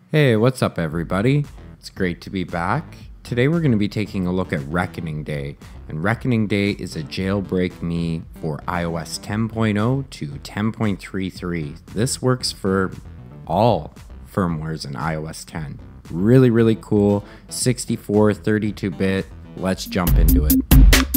Hey, what's up everybody? It's great to be back. Today we're going to be taking a look at Reckoning Day, and Reckoning Day is a JailbreakME for iOS 10.0 to 10.33. This works for all firmwares in iOS 10. Really cool, 64, 32-bit. Let's jump into it.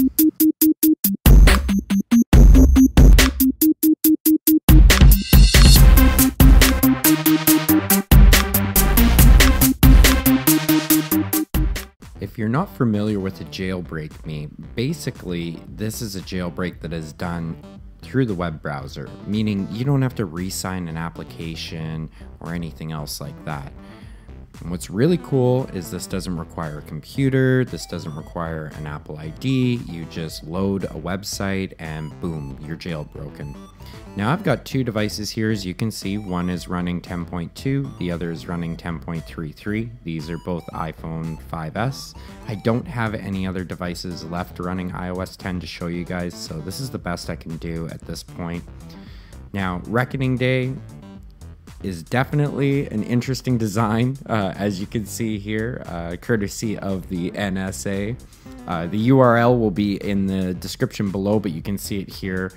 If you're not familiar with a JailbreakME, basically this is a jailbreak that is done through the web browser, meaning you don't have to re-sign an application or anything else like that. And what's really cool is this doesn't require a computer, this doesn't require an Apple ID, you just load a website and boom, you're jailbroken. Now I've got two devices here, as you can see. One is running 10.2, the other is running 10.33. These are both iPhone 5S. I don't have any other devices left running iOS 10 to show you guys, so this is the best I can do at this point. Now, Reckoning Day is definitely an interesting design, as you can see here, courtesy of the NSA. The URL will be in the description below, but you can see it here,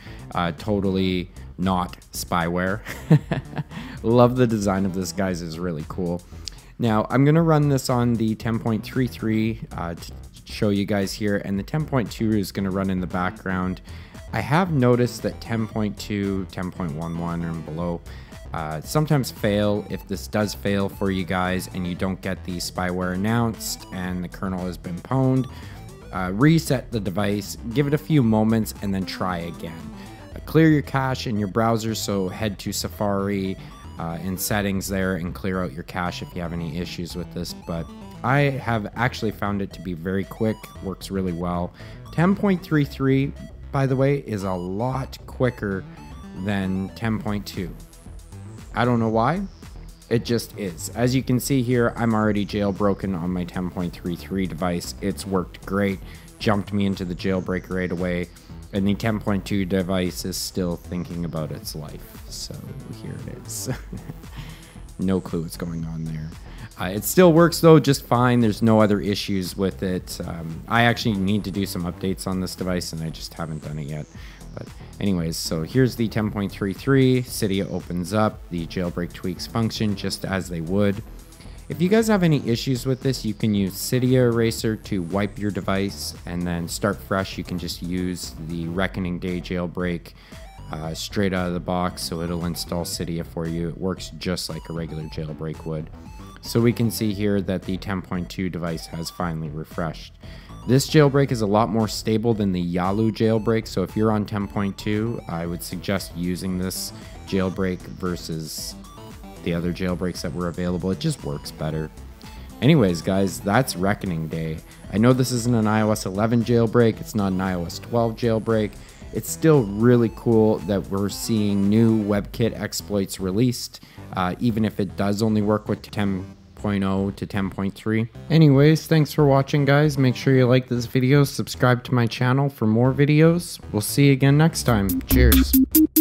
totally-not.spyware. Love the design of this, guys, is really cool. Now, I'm going to run this on the 10.33 to show you guys here, and the 10.2 is going to run in the background. I have noticed that 10.2, 10.11 and below sometimes fail. If this does fail for you guys and you don't get the spyware announced and the kernel has been pwned, reset the device, give it a few moments, and then try again. Clear your cache in your browser, so head to Safari in settings there and clear out your cache if you have any issues with this. But I have actually found it to be very quick, works really well. 10.33, by the way, is a lot quicker than 10.2. I don't know why, it just is. As you can see here, I'm already jailbroken on my 10.33 device. It's worked great, jumped me into the jailbreak right away, and the 10.2 device is still thinking about its life. So here it is. No clue what's going on there. It still works though just fine. There's no other issues with it. I actually need to do some updates on this device and I just haven't done it yet. But anyways, so here's the 10.33. Cydia opens up, the jailbreak tweaks function just as they would. If you guys have any issues with this, you can use Cydia Eraser to wipe your device and then start fresh. You can just use the Reckoning Day jailbreak straight out of the box, so it'll install Cydia for you. It works just like a regular jailbreak would. So we can see here that the 10.2 device has finally refreshed. This jailbreak is a lot more stable than the Yalu jailbreak, so if you're on 10.2, I would suggest using this jailbreak versus the other jailbreaks that were available. It just works better. Anyways, guys, that's Reckoning Day. I know this isn't an iOS 11 jailbreak, it's not an iOS 12 jailbreak. It's still really cool that we're seeing new WebKit exploits released, even if it does only work with 10.0 to 10.3. Anyways, thanks for watching, guys. Make sure you like this video, subscribe to my channel for more videos. We'll see you again next time. Cheers.